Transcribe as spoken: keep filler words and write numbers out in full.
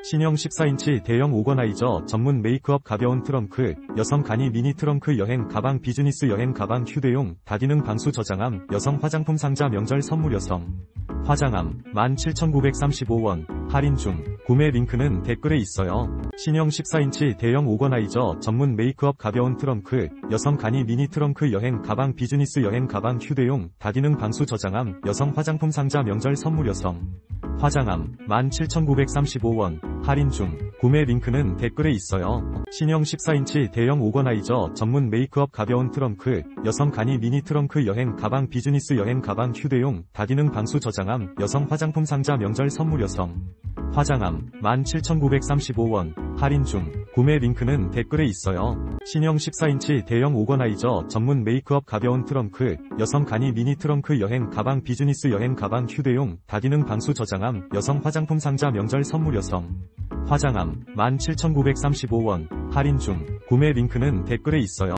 신형 십사 인치 대형 오거나이저 전문 메이크업 가벼운 트렁크, 여성 간이 미니 트렁크 여행 가방 비즈니스 여행 가방 휴대용 다기능 방수 저장함 여성 화장품 상자 명절 선물 여성 화장함 만 칠천구백삼십오 원 할인 중 구매 링크는 댓글에 있어요. 신형 십사 인치 대형 오거나이저 전문 메이크업 가벼운 트렁크, 여성 간이 미니 트렁크 여행 가방 비즈니스 여행 가방 휴대용 다기능 방수 저장함 여성 화장품 상자 명절 선물 여성 화장함 만 칠천구백삼십오 원 할인 중 구매 링크는 댓글에 있어요. 신형 십사 인치 대형 오거나이저 전문 메이크업 가벼운 트렁크, 여성 간이 미니 트렁크 여행 가방 비즈니스 여행 가방 휴대용 다기능 방수 저장함 여성 화장품 상자 명절 선물 여성 화장함 만 칠천구백삼십오 원 할인 중 구매 링크는 댓글에 있어요. 신형 십사 인치 대형 오거나이저 전문 메이크업 가벼운 트렁크, 여성 간이 미니 트렁크 여행 가방 비즈니스 여행 가방 휴대용 다기능 방수 저장함 여성 화장품 상자 명절 선물 여성 화장함 만 칠천구백삼십오 원 할인 중 구매 링크는 댓글에 있어요.